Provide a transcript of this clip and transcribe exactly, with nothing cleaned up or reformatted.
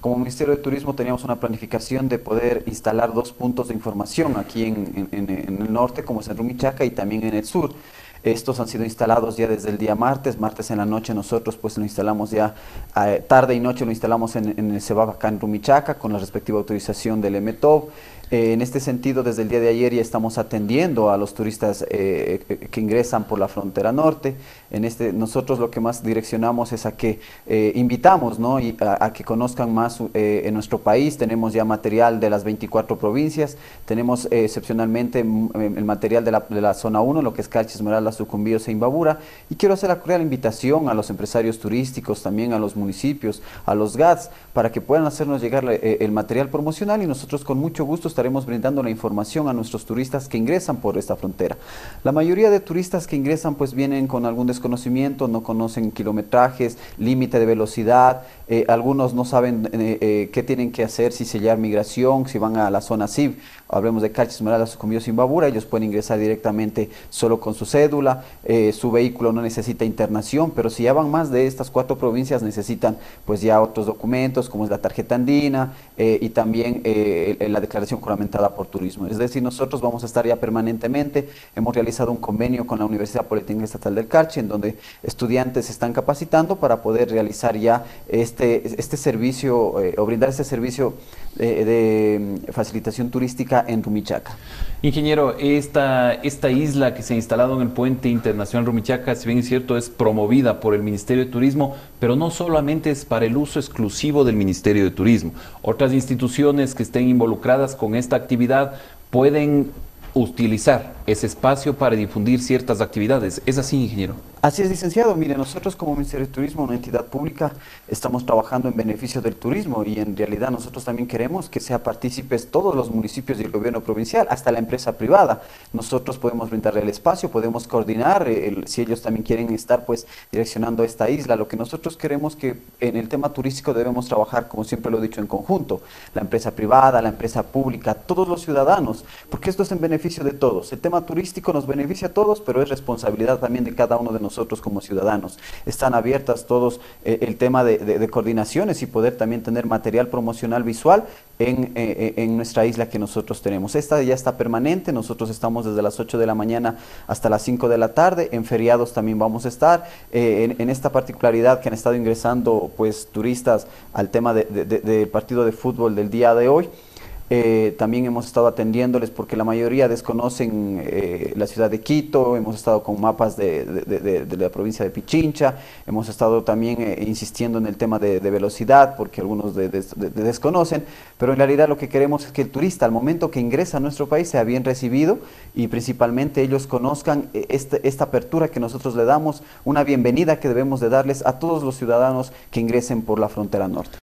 como Ministerio de Turismo teníamos una planificación de poder instalar dos puntos de información aquí en, en- en el norte, como es en Rumichaca, y también en el sur. Estos han sido instalados ya desde el día martes, martes en la noche nosotros pues lo instalamos ya, eh, tarde y noche lo instalamos en, en el CEBAP acá en Rumichaca con la respectiva autorización del M T O B. Eh, en este sentido, desde el día de ayer ya estamos atendiendo a los turistas eh, eh, que ingresan por la frontera norte. En este, nosotros lo que más direccionamos es a que eh, invitamos, ¿no? y a, a que conozcan más eh, en nuestro país. Tenemos ya material de las veinticuatro provincias, tenemos eh, excepcionalmente mm, el material de la, de la zona uno, lo que es Calche, Esmeralda, Sucumbíos e Imbabura. Y quiero hacer la cordial invitación a los empresarios turísticos, también a los municipios, a los G A Ts, para que puedan hacernos llegar eh, el material promocional, y nosotros con mucho gusto estaremos brindando la información a nuestros turistas que ingresan por esta frontera. La mayoría de turistas que ingresan pues vienen con algún desconocimiento, no conocen kilometrajes, límite de velocidad, eh, algunos no saben eh, eh, qué tienen que hacer, si sellar migración, si van a la zona C I V, hablemos de Calche, Esmeralda, Sucumbíos, Imbabura, ellos pueden ingresar directamente solo con su cédula, eh, su vehículo no necesita internación, pero si ya van más de estas cuatro provincias necesitan pues ya otros documentos como es la tarjeta andina eh, y también eh, la declaración juramentada por turismo. Es decir, nosotros vamos a estar ya permanentemente, hemos realizado un convenio con la Universidad Politécnica Estatal del Carchi, en donde estudiantes se están capacitando para poder realizar ya este, este servicio eh, o brindar este servicio de, de facilitación turística en Rumichaca. Ingeniero, esta, esta isla que se ha instalado en el puente internacional Rumichaca, si bien es cierto, es promovida por el Ministerio de Turismo, pero no solamente es para el uso exclusivo del Ministerio de Turismo. Otras instituciones que estén involucradas con esta actividad pueden utilizar ese espacio para difundir ciertas actividades. ¿Es así, ingeniero? Así es, licenciado. Mire, nosotros como Ministerio de Turismo, una entidad pública, estamos trabajando en beneficio del turismo, y en realidad nosotros también queremos que sean partícipes todos los municipios y el gobierno provincial, hasta la empresa privada. Nosotros podemos brindarle el espacio, podemos coordinar, eh, el, si ellos también quieren estar pues direccionando esta isla. Lo que nosotros queremos que en el tema turístico debemos trabajar, como siempre lo he dicho, en conjunto. La empresa privada, la empresa pública, todos los ciudadanos, porque esto es en beneficio de todos. El tema turístico nos beneficia a todos, pero es responsabilidad también de cada uno de nosotros como ciudadanos. Están abiertas todos eh, el tema de, de, de coordinaciones y poder también tener material promocional visual en, eh, en nuestra isla que nosotros tenemos. Esta ya está permanente, nosotros estamos desde las ocho de la mañana hasta las cinco de la tarde, en feriados también vamos a estar, eh, en, en esta particularidad que han estado ingresando pues turistas al tema del de, de, de partido de fútbol del día de hoy. Eh, también hemos estado atendiéndoles porque la mayoría desconocen eh, la ciudad de Quito, hemos estado con mapas de, de, de, de la provincia de Pichincha, hemos estado también eh, insistiendo en el tema de, de velocidad porque algunos de, de, de desconocen, pero en realidad lo que queremos es que el turista al momento que ingresa a nuestro país sea bien recibido, y principalmente ellos conozcan este, esta apertura que nosotros le damos, una bienvenida que debemos de darles a todos los ciudadanos que ingresen por la frontera norte.